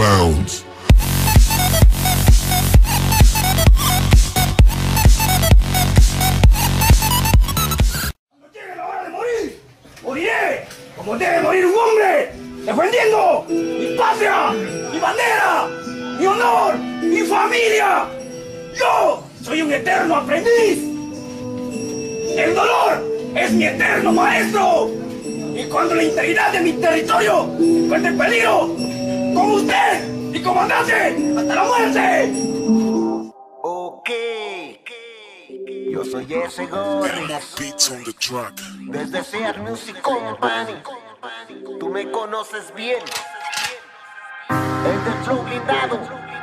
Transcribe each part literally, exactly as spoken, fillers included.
bounds. Cuando llegue la hora de morir, moriré como debe morir un hombre, defendiendo mi patria, mi bandera, mi honor, mi familia. Yo soy un eterno aprendiz. El dolor es mi eterno maestro. Y cuando la integridad de mi territorio se encuentre en peligro, con usted, mi comandante, hasta la muerte. Ok, yo soy ese Gorris, Beats on the track. desde Seat Music Company. Tú me conoces bien. El del flow blindado,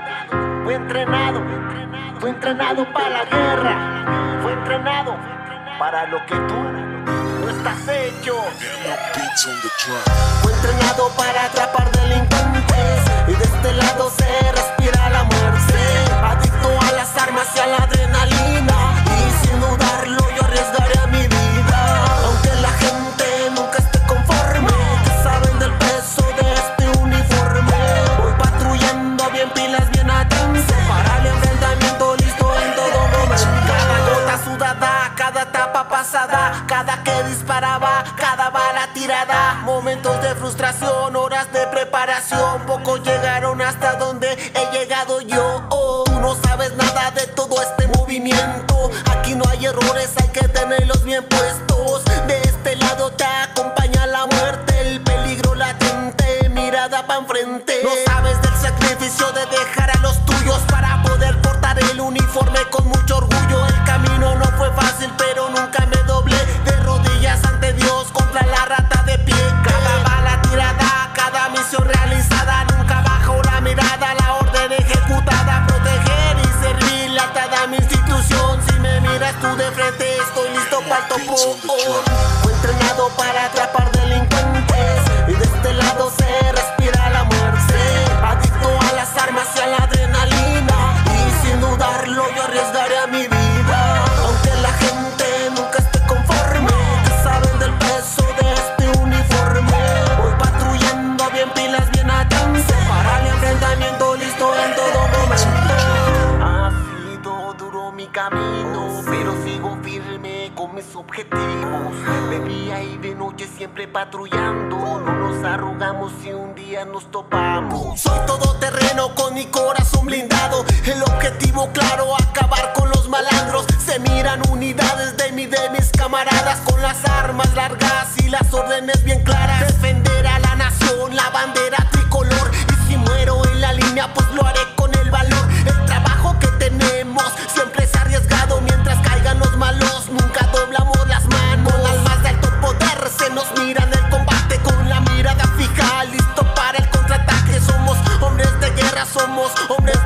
fue entrenado, fue entrenado para la guerra, fue entrenado para lo que tú no estás hecho. Beats on the track. Fue entrenado para atrapar delincuentes y de este lado se respira la muerte. Adicto a las armas y a la adrenalina, y sin dudarlo yo arriesgaré a mi vida. Aunque la gente nunca esté conforme, que saben del peso de este uniforme. Voy patrullando bien pilas, bien atentos, para el enfrentamiento listo en todo momento. Cada gota sudada, cada etapa pasada, cada que disparaba, cada bala tirada. Momentos de frustración, horas de preparación, pocos llegaron hasta donde he llegado yo. Oh, tú no sabes nada de todo este movimiento. Aquí no hay errores, hay que tenerlos bien puestos. De este lado te acompaña la muerte, el peligro latente, mirada pa' enfrente. No sabes del sacrificio de dejar a los tuyos para poder portar el uniforme con mucho orgullo. El camino no fue fácil, pero nunca me doblé de rodillas ante Dios contra la rata de pie. Cada bala tirada, cada misión realizada, nunca bajo la mirada, la orden ejecutada. Proteger y servir lealtad a mi institución. Si me miras tú de frente, estoy listo para el topo. Fue entrenado para atrapar delincuentes y de este lado se respira la muerte. Adicto a las armas y a la adrenalina, y sin dudarlo yo arriesgaré a mi vida. Aunque la gente nunca esté conforme, que saben del peso de este uniforme. Voy patrullando bien pilas, bien atentos, para el enfrentamiento listo en todo momento. Ha sido duro mi camino, pero sigo firme con mis objetivos. De día y de noche siempre patrullando, no nos arrugamos si un día nos topamos. Soy todoterreno con mi corazón blindado, el objetivo claro, acabar con los malandros. Se miran unidades de mí, de mis camaradas, con las armas largas y las órdenes bien claras. Defender a la nación, la bandera tricolor, y si muero en la línea pues lo haré con el valor. El trabajo que tenemos siempre es arriesgado, mientras caigan los malos nunca doblamos las manos. Con almas de alto poder se nos mira en el combate, con la mirada fija, listo para el contraataque. Somos hombres de guerra, somos hombres